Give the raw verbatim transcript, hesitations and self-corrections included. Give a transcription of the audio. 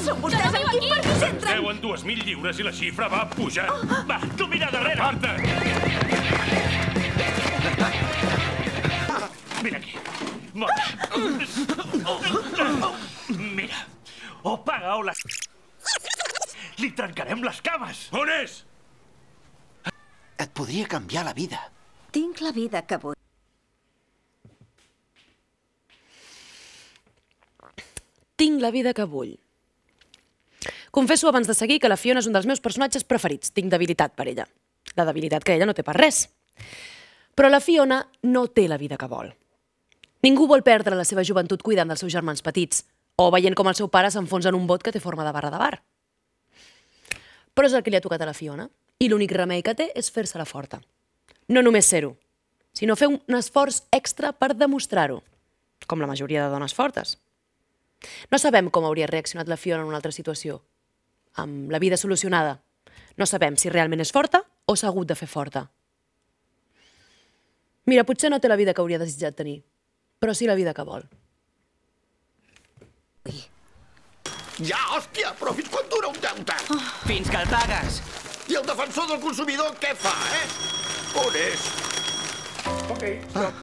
Són vostès amb quin permís entren? Deuen dues mil lliures i la xifra va pujant. Va, tu mira darrere. Marta! Vine aquí. Molt bé. Mira, o paga o la... Li trencarem les cames. On és? Et podria canviar la vida. Tinc la vida que vull. Tinc la vida que vull. Confesso abans de seguir que la Fiona és un dels meus personatges preferits. Tinc debilitat per ella. La debilitat que ella no té per res. Però la Fiona no té la vida que vol. Ningú vol perdre la seva joventut cuidant dels seus germans petits o veient com el seu pare s'enfonsa en un bot que té forma de barra de bar. Però és el que li ha tocat a la Fiona i l'únic remei que té és fer-se la forta. No només ser-ho, sinó fer un esforç extra per demostrar-ho, com la majoria de dones fortes. No sabem com hauria reaccionat la Fiona en una altra situació, amb la vida solucionada. No sabem si realment és forta o s'ha hagut de fer forta. Mira, potser no té la vida que hauria desitjat tenir, però sí la vida que vol. Ja, hòstia, però fins quan dura un deute? Fins que el pagues. I el defensor del consumidor què fa, eh? On és? Ok, stop.